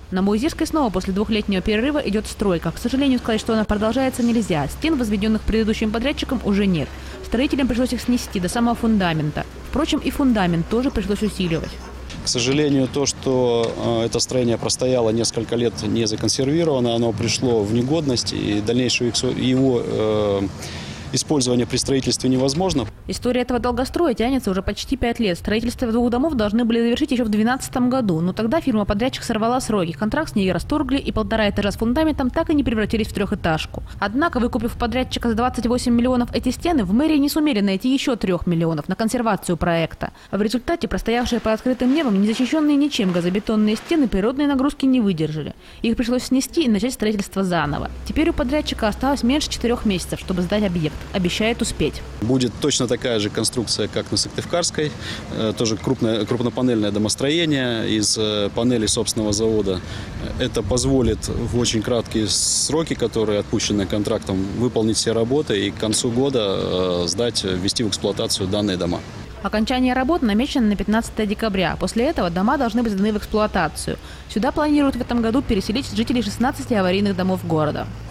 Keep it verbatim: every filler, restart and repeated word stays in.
На Муизирской снова после двухлетнего перерыва идет стройка. К сожалению, сказать, что она продолжается, нельзя. Стен, возведенных предыдущим подрядчиком, уже нет. Строителям пришлось их снести до самого фундамента. Впрочем, и фундамент тоже пришлось усиливать. К сожалению, то, что э, это строение простояло несколько лет не законсервировано, оно пришло в негодность, и дальнейшее его э, использование при строительстве невозможно. История этого долгостроя тянется уже почти пять лет. Строительство двух домов должны были завершить еще в две тысячи двенадцатом году, но тогда фирма-подрядчик сорвала сроки. Контракт с ней расторгли, и полтора этажа с фундаментом так и не превратились в трехэтажку. Однако, выкупив подрядчика за двадцать восемь миллионов эти стены, в мэрии не сумели найти еще трех миллионов на консервацию проекта. В результате простоявшие под открытым небом, незащищенные ничем газобетонные стены природной нагрузки не выдержали. Их пришлось снести и начать строительство заново. Теперь у подрядчика осталось меньше четырех месяцев, чтобы сдать объект. Обещает успеть. Будет точно такая же конструкция, как на Сыктывкарской. Тоже крупное, крупнопанельное домостроение из панелей собственного завода. Это позволит в очень краткие сроки, которые отпущены контрактом, выполнить все работы и к концу года сдать, ввести в эксплуатацию данные дома. Окончание работ намечено на пятнадцатое декабря. После этого дома должны быть сданы в эксплуатацию. Сюда планируют в этом году переселить жителей шестнадцати аварийных домов города.